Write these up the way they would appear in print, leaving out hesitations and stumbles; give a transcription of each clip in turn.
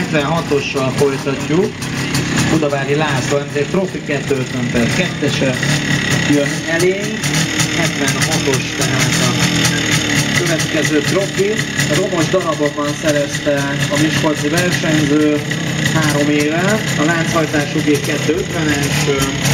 76-ossal folytatjuk. Budavári László MZ Trophy 250/2-ese jön elénk. 76-os tehát a következő trofi. Romos darabokban szerezte a miskolci versenyző 3 éve. A lánchajtású G250-es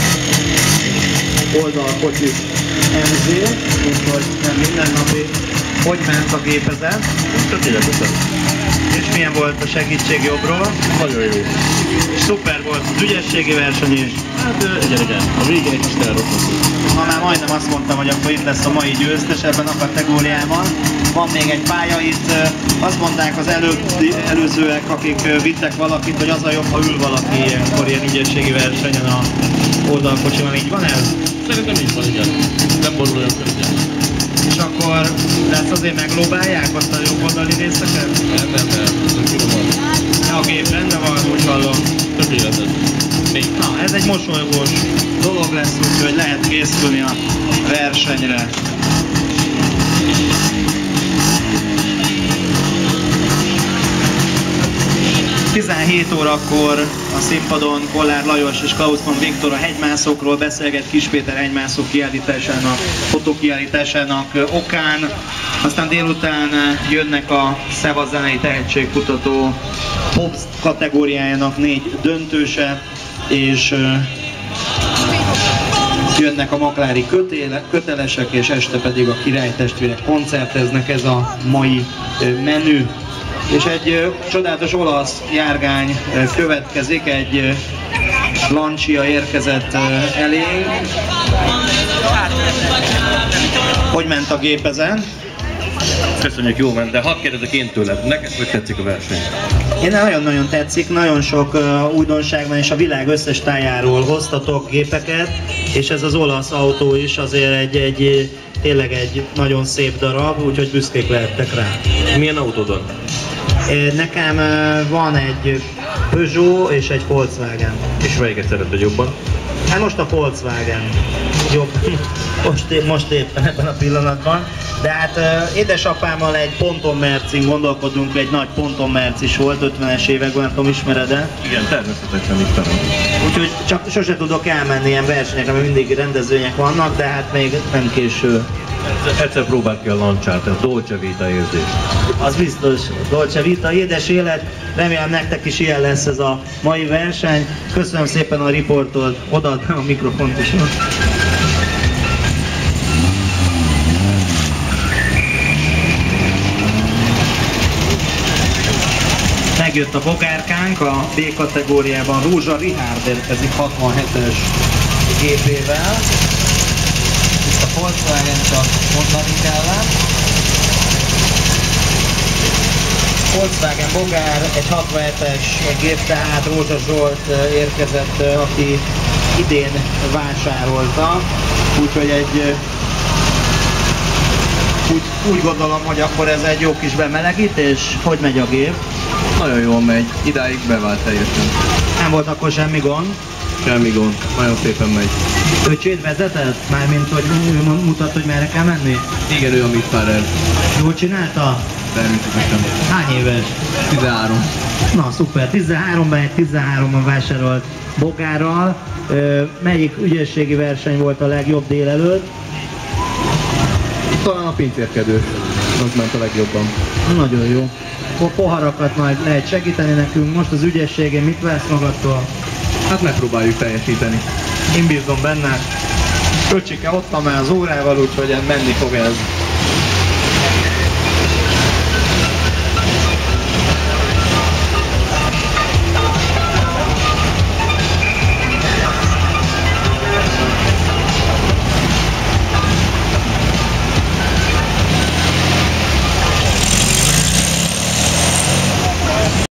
oldalkocsis MZ, úgyhogy nem mindennapi. Hogy ment a gépezet? Tökéletesen. És milyen volt a segítség jobbról? Nagyon jó. Szuper volt az ügyességi verseny is. Hát igen. A végén egy kis elrosszakult. Ma már majdnem azt mondtam, hogy akkor itt lesz a mai győztes ebben a kategóriában. Van még egy pálya itt. Azt mondták az előzőek, akik vittek valakit, hogy az a jobb, ha ül valaki ilyenkor ilyen ügyességi versenyen a oldalkocsiban. Így van ez? Szerintem így van, igen. Nem borul olyan könnyen. És akkor lesz azért meglóbálják azt a jobb oldali részeket? Nem. A gép rendben van, úgy hallom. Tökéletes. Na, ez egy mosolygós dolog lesz, úgyhogy lehet készülni a versenyre. ...17 órakor a színpadon Kollár Lajos és Klausmann Viktor a hegymászókról beszélget Kis Péter hegymászó kiállításának, fotókiállításának okán. Aztán délután jönnek a Szevasz zenei tehetségkutató pop kategóriájának 4 döntőse, és jönnek a maklári kötelesek, és este pedig a királytestvérek koncerteznek, ez a mai menü. És egy csodálatos olasz járgány következik, egy Lancia érkezett elénk. Hogy ment a gépezet? Köszönjük, jó ment, de hadd kérdezek én tőled, neked hogy tetszik a verseny? Én nagyon-nagyon tetszik, nagyon sok újdonság van, és a világ összes tájáról hoztatok gépeket, és ez az olasz autó is azért tényleg egy nagyon szép darab, úgyhogy büszkék lehettek rá. Milyen autód van? Nekem van egy Peugeot és egy Volkswagen. És melyiket szereted jobban? Hát most a Volkswagen jobb, most éppen ebben a pillanatban. De hát édesapámmal egy Ponton Mercin gondolkodunk, egy nagy Ponton Merc is volt 50-es években, nem tudom, ismered-e? Igen, természetesen ismerem. Úgyhogy csak sose tudok elmenni ilyen versenyekre, mert mindig rendezvények vannak, de hát még nem késő. Egyszer próbáld ki a Lanciát, a Dolce Vita érzés. Az biztos, Dolce Vita, édes élet, remélem nektek is ilyen lesz ez a mai verseny. Köszönöm szépen a riportot, odaadnám a mikrofont is. Megjött a bogárkánk, a B kategóriában Rózsa Richárd érkezik 67-es gépével. Itt a Volkswagen csak mondani kellene. Volkswagen bogár, egy 67-es gép, tehát Rózsa Zsolt érkezett, aki idén vásárolta. Úgyhogy úgy gondolom, hogy akkor ez egy jó kis bemelegítés. Hogy megy a gép? Nagyon jól megy, idáig bevált teljesen. Nem volt akkor semmi gond? Semmi gond, nagyon szépen megy. Ő csőd vezetett? Mármint, hogy ő mutat, hogy merre kell menni? Igen, ő a Mitfárer. Jól csinálta? Természetesen. Hány éves? 13. Na szuper, 13-ban egy 13-ban vásárolt bogárral. Melyik ügyességi verseny volt a legjobb délelőtt? Talán a pincérkedő, az ment a legjobban. Nagyon jó. Poharakat majd lehet segíteni nekünk. Most az ügyességén mit vesz magadtól? Hát megpróbáljuk teljesíteni. Én bízom benne. Öcsike ott van már az órával, úgyhogy menni fog ez.